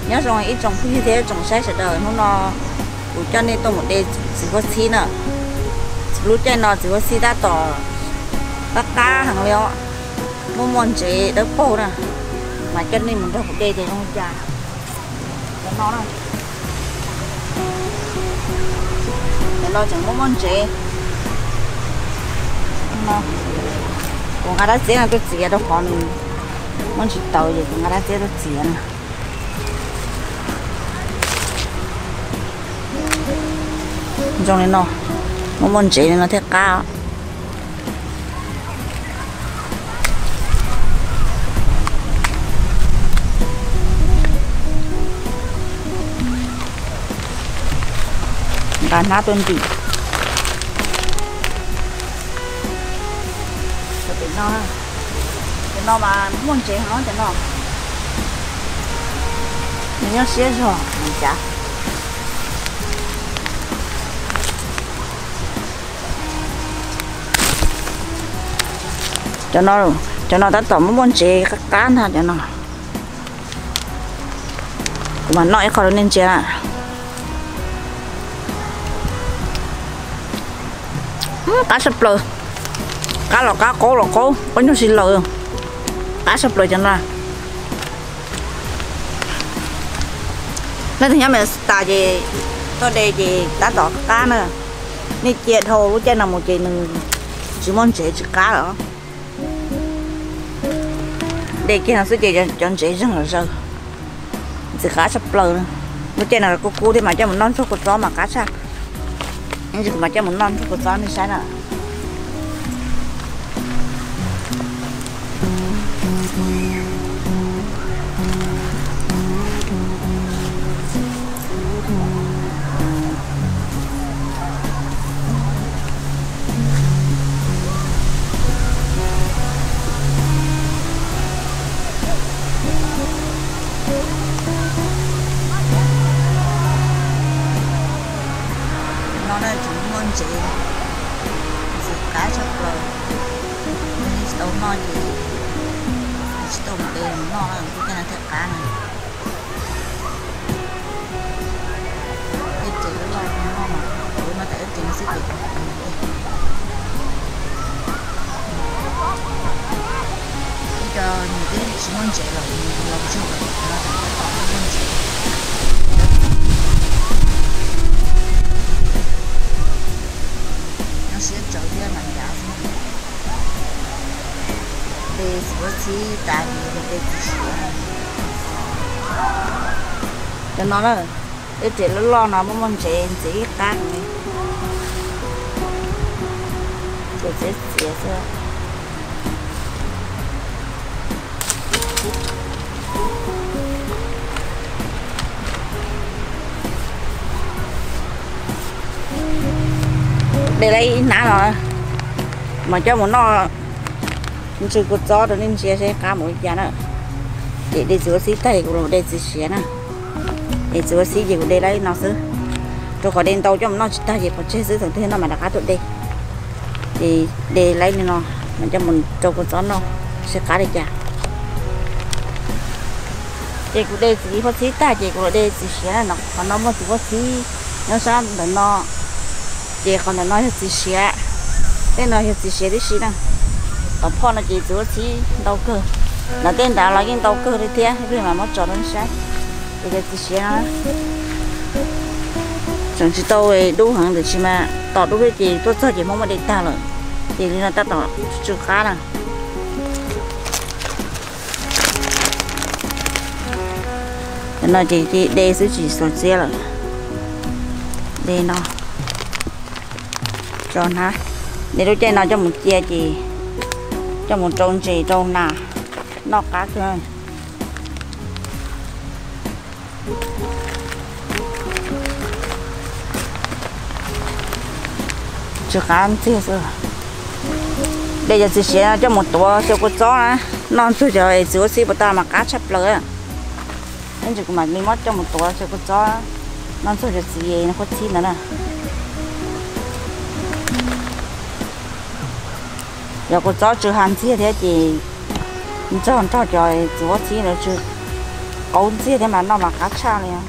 nhớ rồi ít trồng như thế trồng sai sẽ đời nó cho nên tôi một đây chỉ có xí nữa lúc trên nó chỉ có xí đã tỏ tất cả hàng liều muốn món chế đỡ khô nè mà cho nên mình đâu một đây thì không chả cho nó này để nó chẳng muốn món chế nó còn cái đó chế là cái chế đó còn món chỉ tàu gì còn cái đó chế đó chế nè trong này nó món chế nó thật cao cả ná tuần tỷ cái nó mà muốn chế nó cho nó mình nhớ xé rồi mình chả cho nó đã tóm muốn chế các cá ha cho nó mà nói khỏi nên chế à cá sập lờ cá là cá cố có nhiêu xì lờ cá sập lờ cho nó nên thì nhà mình ta gì tôi đây gì đã tỏ cá nữa nên chè thô lúc trên là một chè mình chỉ muốn chè chỉ cá đó đây kia là số chè cho chè rất là sâu chỉ cá sập lờ lúc trên là cô thì mà cho mình non số cột gió mà cá sạch nhưng mà cho mình non số cột gió thì sai nè nó đây chúng ngon chị cá sấu rồi tàu ngon chị tàu tiền ngon cái này thật cá này cái chị nó ngon mà bữa nó tại chị nó xích được cho những cái chúng ngon chị là lâu chưa nó thành ngon chị sẽ trở về làm giá để số chi tại vì để cho nó là để chỉ nó lo nó muốn chế chỉ cá này để chế chế thôi để đây nã rồi mà cho một nó chưa có gió rồi nên sẽ cá một giá nữa để rửa xí tay của nó để xí nè để rửa xí gì của đây lấy nó xứ cho khỏi đèn tàu cho nó ta gì còn chế xứ thường thế nó mà đã cá tụi đây thì để lấy nó mà cho mình cho con gió nó sẽ cá được chả chị của đây chỉ có xí tay chị của đây xí nó còn nó mới chỉ có xí nó sao để nó chị còn là nói gì xé tên nói gì xé đi xí nè cònพ่อnó chỉ rửa xí đâu cơ là tên đã là cái đâu cơ đi thế cái mà mất cho nó sai thì cái gì xé nó chẳng chỉ đâu ấy đủ hàng được chứ mà tỏ đủ cái gì tôi sợ chỉ mong mà để ta rồi thì là ta tỏ chưa khá nè nó chỉ đây sẽ chỉ số xe rồi đây nó tròn ha để đôi chân nó cho một chia gì cho một tròn gì tròn nà nó cá thôi chưa cá ăn chưa rồi đây giờ sẽ cho một tổ cho con chó nó chưa trời sữa xí bata mà cá chép lỡ nên chỉ mà mình mất cho một tổ cho con chó nó chưa được gì nó có chi nữa nè giờ con chó chưa hành chi thế thì cho trời sữa xí nữa chưa cấu gì thế mà nó mà cá cha này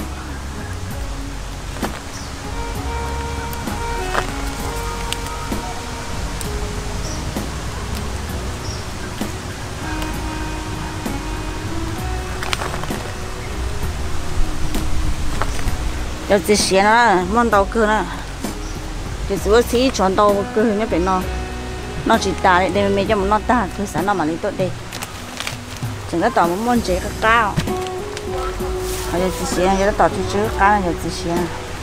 giờ chỉ xé nó món tàu cơ nữa chỉ số xí chọn tàu cơ nhớ phải nó chỉ ta đấy để mình cho nó ta cứ sáng nó mà lấy tốt đây chẳng có tàu món chế cái cao giờ chỉ xé giờ nó tàu chỉ cá là giờ chỉ xé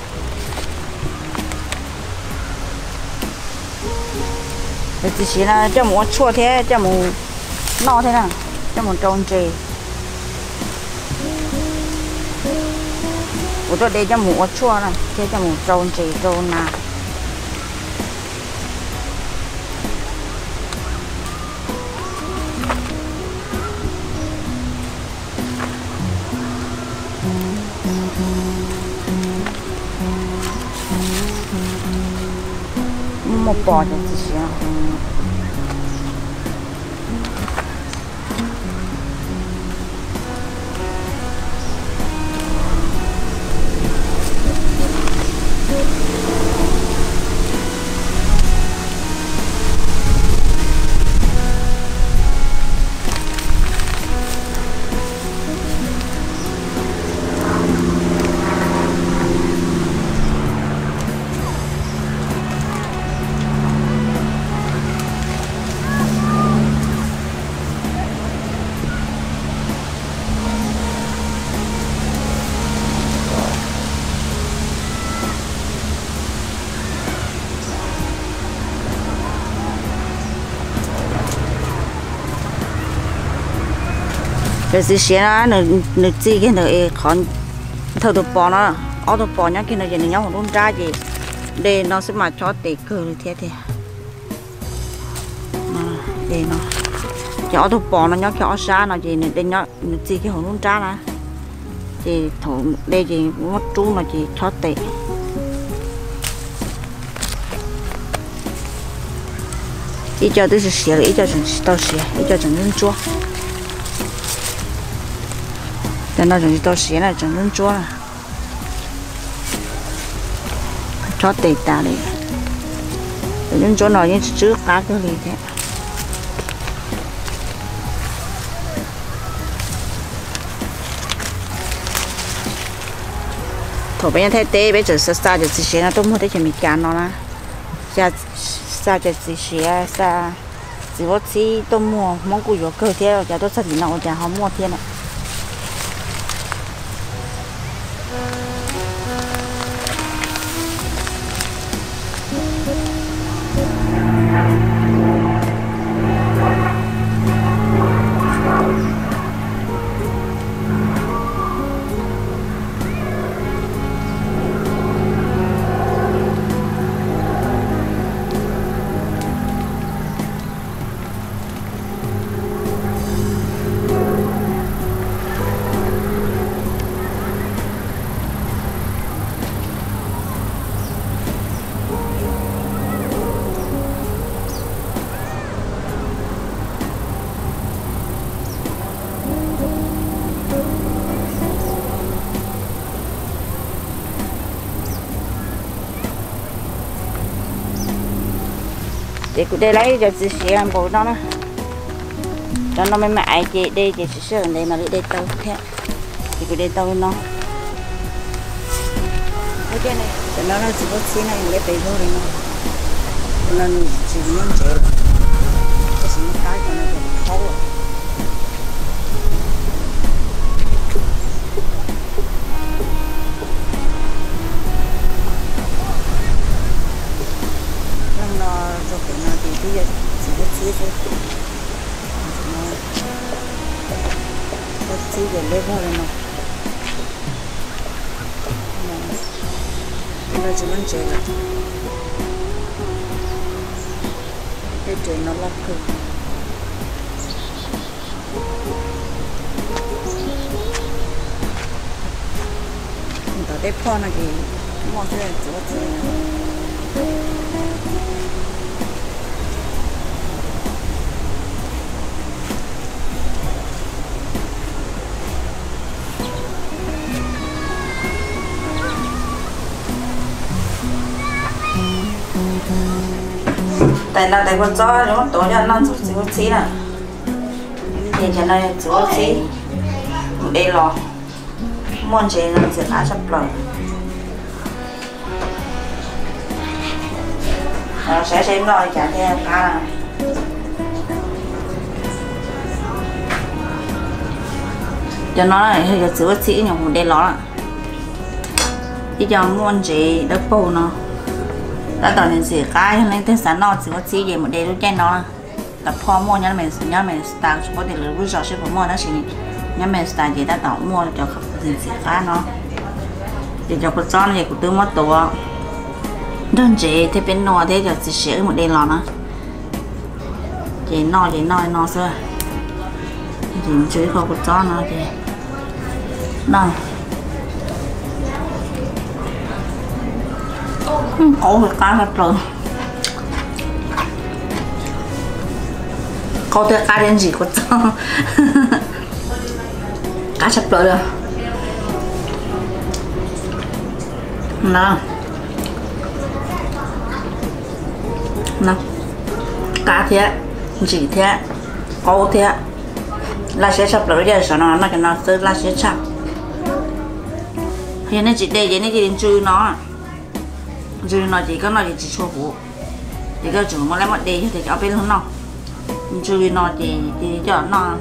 giờ chỉ xé là cho một chua thế cho một no thế nào cho một tròn trì我这里叫木错了，这叫木周几周拿。没包的这些。rồi xí xé nó nó chi cái nó còn thâu được bò nó ở được bò nhá cái nó giờ nó nhóc không ra gì để nó sẽ mà cho tê cơ thế thế để nó cho được bò nó nhóc cho xa nó gì để nhóc nó chi cái không ra nè thì thủ đây gì mất trú nó chỉ cho tê ít cho tôi sẽ xé ít cho chúng tao xé ít cho chúng nhân chua nó dùng to xé là chẳng nên chúa cho tệ ta đi những chỗ nào như trước cá cái gì thế thổ bây giờ thay tê bây giờ xa cho chỉ xé nó tôi mua thấy chỉ mình cán nó là xa cho chỉ xé xa chỉ có chỉ tôi mua món củ dừa cơ thế rồi tôi sao thì nào chả không mua thế này để cứ để lấy cho chị xé làm bộ đó nè cho nó mới mãi chị đây chị sẽ sửa đây mà đi tàu thế thì cứ đi tàu nó ok này cho nó chỉ có xí này để bị vô rồi nó chỉ muốn chơi cái gì cái cho nó được khó rồi rồi cái nào thì bây giờ chỉ có chia thôi nó chia để lấy vào rồi nó chỉ muốn chơi là cái chơi nó lắc cơ người ta để phô này thì mọi người chỉ có chơi tại là tại con chó nó tối cho nó chỉ có xí nè thì cho nên chỉ có xí đây lò muốn chế nó sẽ khá sắp rồi sẽ xem rồi trả theo cá nè cho nó này hơi chỉ có xí nhưng đây lò thì cho muốn chế đất bầu nó đã tao nên xỉ cái nên thế sản nó chỉ có xí gì một đây lúc trên nó là pho mua nhá mình start có thể là bây giờ sẽ có mua nó chỉ nhá mình start gì đã tao mua cho các tiền xỉ cá nó thì cho con chó này cũng tương mất tổ đơn chế thì bên nó thế cho chỉ xỉ một đây lò nó chỉ nó xưa thì chơi không con chó nó thì nó cổ cái cá thật rồi có thể cá đến gì có cho cá sắp rồi nè cá thế gì thế có thế là sẽ sắp rồi giờ sao nó cái nó sẽ là sẽ sắp hiện nay chị đây vậy này chị đến chui nó rồi nó chỉ có nó chỉ chua bù thì cái chúng nó lấy một đi thì cho bên hơn nó rồi nó thì cho nó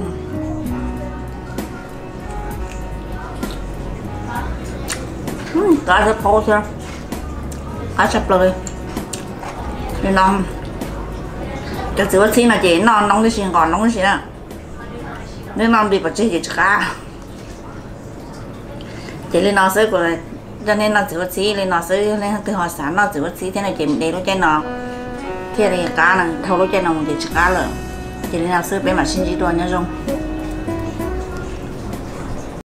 cá rất khó chưa cá sắp rồi thì nó cái thứ bác sĩ là chỉ nó nóng cái gì còn nóng cái gì nữa nên nó đi bác sĩ chỉ cá chỉ lên nó sẽ của cho nên nó chỉ có xí lên nó sẽ lên từ hồi sáng nó chỉ có xí thế này chỉ để lúc trên nó thế này cá này thâu lúc trên nó một chỉ cá rồi chỉ lên nó sẽ bên mà xin chỉ đua nhá không